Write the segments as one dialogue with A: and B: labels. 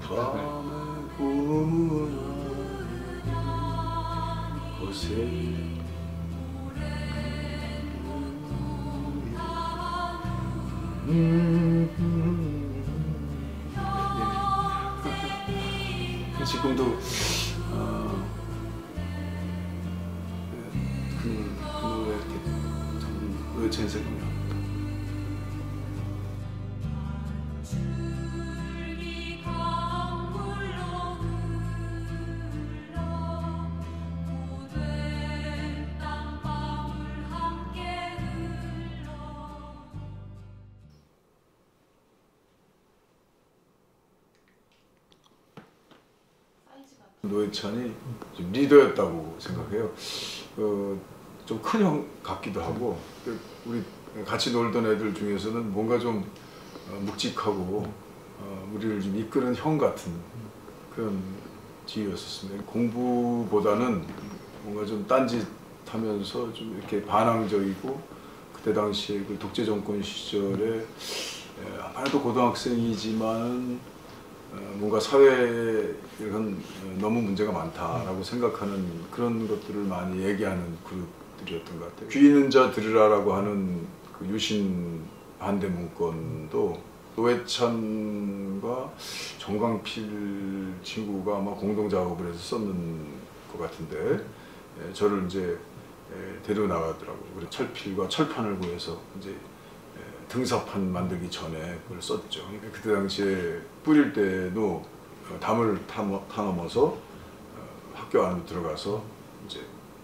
A: 밤의 꿈은 곳에 지금도 그 노래 이렇게 참 노래찬 생각나. 노회찬이 좀 리더였다고 생각해요. 좀 큰 형 같기도 하고, 우리 같이 놀던 애들 중에서는 뭔가 좀 묵직하고 우리를 좀 이끄는 형 같은 그런 지휘였었습니다. 공부보다는 뭔가 좀 딴짓하면서 좀 이렇게 반항적이고, 그때 당시에 그 독재 정권 시절에 아마도 고등학생이지만 뭔가 사회에 이런 너무 문제가 많다라고 생각하는 그런 것들을 많이 얘기하는 그룹들이었던 것 같아요. 귀 있는 자 들으라라고 하는 그 유신 반대 문건도 노회찬과 정광필 친구가 아마 공동 작업을 해서 썼는 것 같은데, 저를 이제 데리고 나가더라고요. 그래서 철필과 철판을 구해서 이제 등사판 만들기 전에 그걸 썼죠. 그때 당시에 뿌릴 때도 담을 타넘어서 학교 안으로 들어가서 이제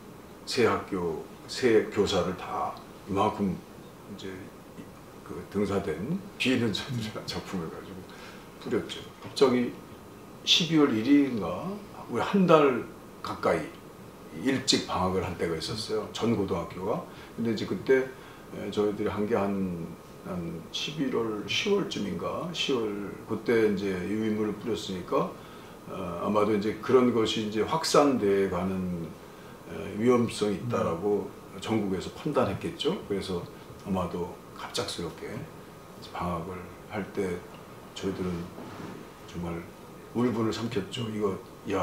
A: 새 교사를 다 이만큼 이제 그 등사된 귀 있는 자들이라는 작품을 가지고 뿌렸죠. 갑자기 12월 1일인가 우리 한 달 가까이 일찍 방학을 한 때가 있었어요. 전 고등학교가. 근데 이제 그때 저희들이 한 게 한 11월, 10월쯤인가, 10월 그때 이제 유인물을 뿌렸으니까 아마도 이제 그런 것이 이제 확산돼 가는 위험성이 있다라고 전국에서 판단했겠죠. 그래서 아마도 갑작스럽게 방학을 할 때 저희들은 정말 울분을 삼켰죠. 이거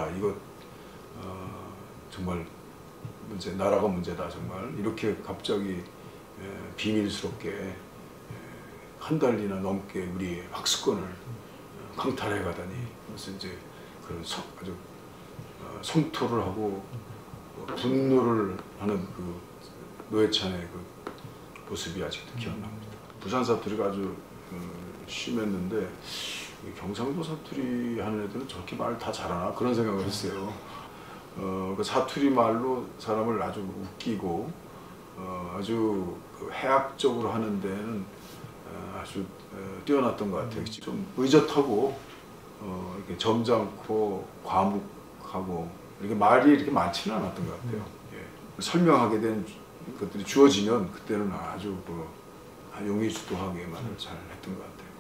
A: 정말 나라가 문제다 정말. 이렇게 갑자기 비밀스럽게 한 달이나 넘게 우리 학습권을 강탈해 가다니. 그래서 이제 그런 아주 성토를 하고 분노를 하는 그 노회찬의 그 모습이 아직도 기억납니다. 부산 사투리가 아주 심했는데 경상도 사투리 하는 애들은 저렇게 말 다 잘하나 그런 생각을 했어요. 그 사투리 말로 사람을 아주 웃기고 아주 그 해학적으로 하는 데는 아주 뛰어났던 것 같아요. 좀 의젓하고 이렇게 점잖고 과묵하고 이렇게 말이 이렇게 많지는 않았던 것 같아요. 예. 설명하게 된 것들이 주어지면 그때는 아주 용의주도하게 말을 잘 했던 것 같아요.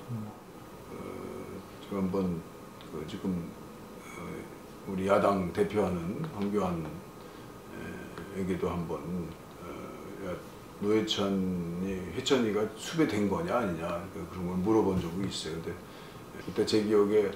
A: 제가 한번 지금 우리 야당 대표하는 황교안에게도 한번 회찬이가 수배된 거냐 아니냐 그런 걸 물어본 적이 있어요. 근데 그때 제 기억에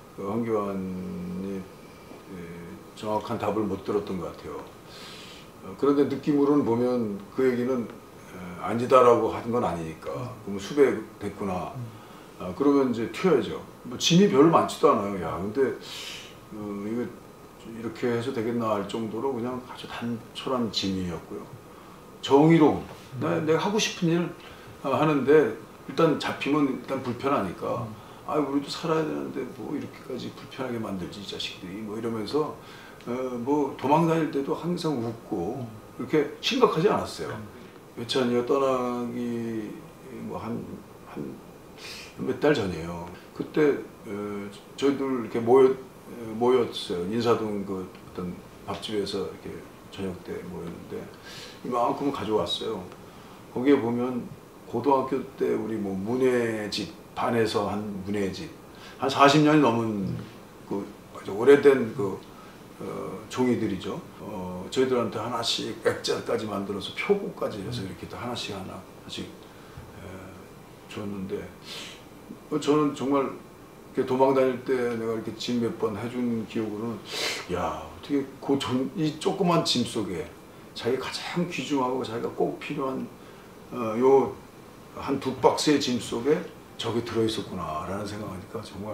A: 황교안이 정확한 답을 못 들었던 것 같아요. 그런데 느낌으로는 보면 그 얘기는 아니다라고 한 건 아니니까 그러면 수배됐구나. 그러면 이제 튀어야죠. 뭐 짐이 별로 많지도 않아요. 야, 근데 이거 이렇게 해서 되겠나 할 정도로 그냥 아주 단촐한 짐이었고요. 정의로 내가 하고 싶은 일 하는데 일단 잡히면 일단 불편하니까 우리도 살아야 되는데 뭐 이렇게까지 불편하게 만들지 이 자식들이 뭐 이러면서 뭐 도망 다닐 때도 항상 웃고 그렇게 심각하지 않았어요. 회찬이가 떠나기 뭐 한 몇 달 전이에요. 그때 저희들 이렇게 모였어요. 인사동 그 어떤 밥집에서 이렇게 저녁 때 모였는데 이만큼 가져왔어요. 거기에 보면 고등학교 때 우리 뭐 문예집 반에서 한 문예집 한 40년이 넘은 그 아주 오래된 그 종이들이죠. 저희들한테 하나씩 액자까지 만들어서 표고까지 해서 이렇게 하나씩 줬는데 저는 정말 이렇게 도망 다닐 때 내가 이렇게 짐 몇 번 해준 기억으로는 야 어떻게 이 조그만 짐 속에 자기 가장 귀중하고 자기가 꼭 필요한 요 한 2박스의 짐 속에 저게 들어있었구나라는 생각하니까 정말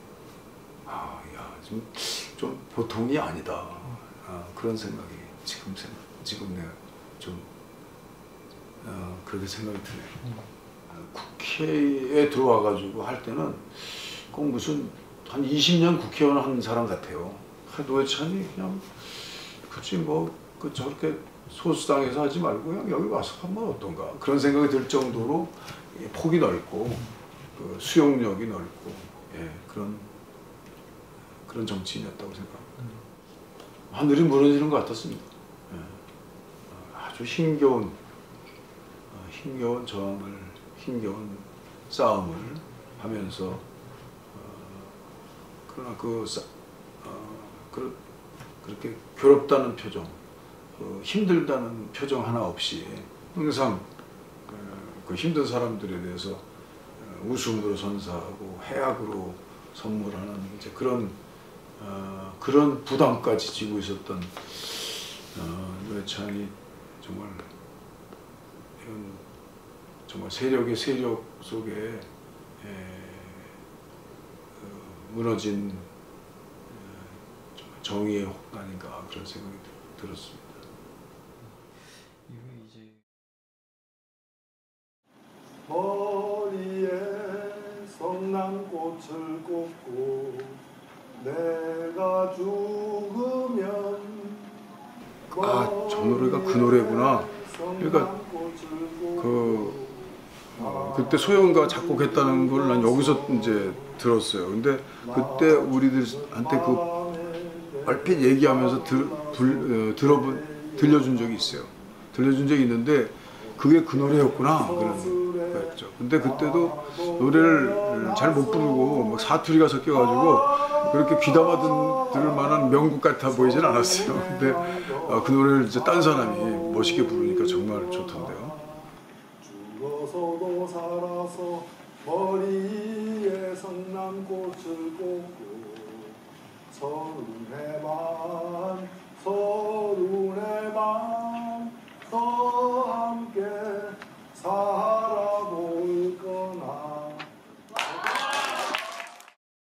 A: 좀 보통이 아니다. 그런 생각이 지금 내가 좀 그렇게 생각이 드네요. 국회에 들어와가지고 할 때는 꼭 무슨 한 20년 국회의원 한 사람 같아요. 노회찬이 그냥 그치 저렇게 소수당에서 하지 말고 그냥 여기 와서 하면 어떤가 그런 생각이 들 정도로 폭이 넓고 그 수용력이 넓고 그런 정치인이었다고 생각합니다. 하늘이 무너지는 것 같았습니다. 아주 힘겨운 저항을 힘겨운 싸움을 하면서 그러나 그렇게 괴롭다는 표정, 힘들다는 표정 하나 없이 항상 그 힘든 사람들에 대해서 웃음으로 선사하고 해악으로 선물하는 이제 그런 부담까지 지고 있었던 노회찬이 정말 세력의 세력 속에 무너진 정의의 혹단인가 그런 생각이 들었습니다.
B: 머리에 성남꽃을 꽂고 내가 죽으면
A: 저 노래가 그 노래구나. 그러니까 그때 소영이가 작곡했다는 걸 난 여기서 이제 들었어요. 근데 그때 우리들한테 그 얼핏 얘기하면서 들려준 적이 있어요. 들려준 적이 있는데 그게 그 노래였구나 그런 거였죠. 근데 그때도 노래를 잘 못 부르고 막 사투리가 섞여가지고 그렇게 귀담아 들을 만한 명곡 같아 보이진 않았어요. 근데 그 노래를 이제 딴 사람이 멋있게 부르니까 정말 좋던데요.
B: 죽어서도 살아서 머리에 성남꽃을 꽂고 30해